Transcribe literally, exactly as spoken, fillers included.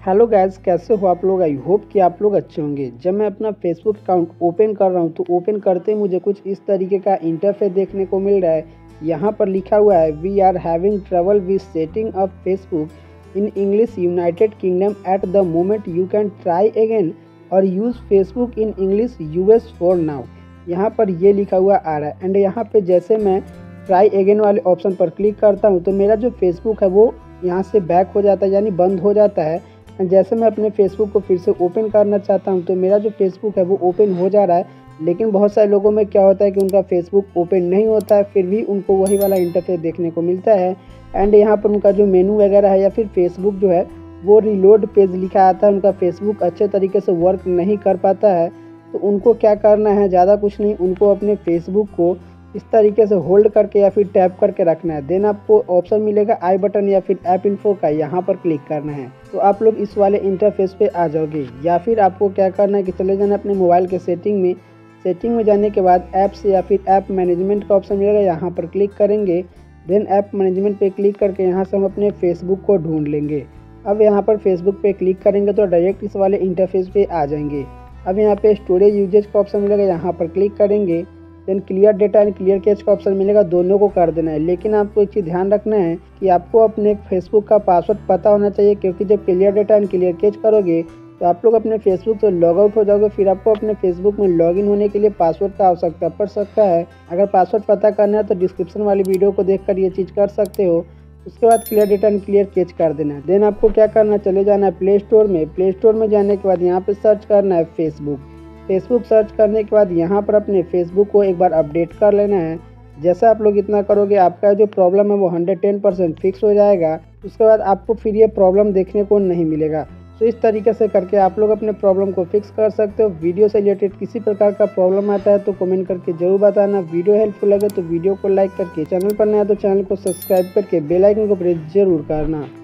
Hello guys, कैसे हो आप लोग। आई होप कि आप लोग अच्छे होंगे। जब मैं अपना फेसबुक अकाउंट ओपन कर रहा हूं तो ओपन करते ही मुझे कुछ इस तरीके का इंटरफेस देखने को मिल रहा है। यहां पर लिखा हुआ है we are having trouble with setting up Facebook in English United Kingdom at the moment you can try again और use Facebook in English US for now. यहाँ पर ये लिखा हुआ आ रहा है एंड यहाँ पे जैसे मैं ट्राई अगेन वाले ऑप्शन पर क्लिक करता हूँ तो मेरा जो फेसबुक है वो यहाँ से बैक हो जाता है, यानी बंद हो जाता है। जैसे मैं अपने फेसबुक को फिर से ओपन करना चाहता हूं तो मेरा जो फेसबुक है वो ओपन हो जा रहा है, लेकिन बहुत सारे लोगों में क्या होता है कि उनका फेसबुक ओपन नहीं होता है, फिर भी उनको वही वाला इंटरफेस देखने को मिलता है। एंड यहाँ पर उनका जो मेनू वगैरह है या फिर फेसबुक जो है वो रिलोड पेज लिखा आता है। उनका फेसबुक अच्छे तरीके से वर्क नहीं कर पाता है, तो उनको क्या करना है, ज़्यादा कुछ नहीं, उनको अपने फेसबुक को इस तरीके से होल्ड करके या फिर टैप करके रखना है। देन आपको ऑप्शन मिलेगा आई बटन या फिर ऐप इन्फो का, यहाँ पर क्लिक करना है तो आप लोग इस वाले इंटरफेस पे आ जाओगे। या फिर आपको क्या करना है कि चले जाना अपने मोबाइल के सेटिंग में। सेटिंग में जाने के बाद ऐप्स या फिर ऐप मैनेजमेंट का ऑप्शन मिलेगा, यहाँ पर क्लिक करेंगे। देन ऐप मैनेजमेंट पे क्लिक करके यहाँ से हम अपने फेसबुक को ढूंढ लेंगे। अब यहाँ पर फेसबुक पे क्लिक करेंगे तो डायरेक्ट इस वाले इंटरफेस पे आ जाएंगे। अब यहाँ पे स्टोरेज यूजेज का ऑप्शन मिलेगा, यहाँ पर क्लिक करेंगे। Then clear data and clear cache का ऑप्शन मिलेगा, दोनों को कर देना है। लेकिन आपको एक चीज़ ध्यान रखना है कि आपको अपने फेसबुक का पासवर्ड पता होना चाहिए, क्योंकि जब clear data and clear cache करोगे तो आप लोग अपने फेसबुक से लॉग आउट हो जाओगे, फिर आपको अपने फेसबुक में लॉगिन होने के लिए पासवर्ड का आवश्यकता पड़ सकता है। अगर पासवर्ड पता करना है तो डिस्क्रिप्शन वाली वीडियो को देखकर ये चीज़ कर सकते हो। उसके बाद clear data and clear cache कर देना है। देन आपको क्या करना है, चले जाना है प्ले स्टोर में। प्ले स्टोर में जाने के बाद यहाँ पे सर्च करना है फेसबुक। फेसबुक सर्च करने के बाद यहाँ पर अपने फेसबुक को एक बार अपडेट कर लेना है। जैसा आप लोग इतना करोगे आपका जो प्रॉब्लम है वो हंड्रेड टेन परसेंट फिक्स हो जाएगा। उसके बाद आपको फिर ये प्रॉब्लम देखने को नहीं मिलेगा। तो इस तरीके से करके आप लोग अपने प्रॉब्लम को फिक्स कर सकते हो। वीडियो से रिलेटेड किसी प्रकार का प्रॉब्लम आता है तो कमेंट करके जरूर बताना। वीडियो हेल्पफुल लगे तो वीडियो को लाइक करके, चैनल पर नया तो चैनल को सब्सक्राइब करके बेल आइकन को प्रेस जरूर करना।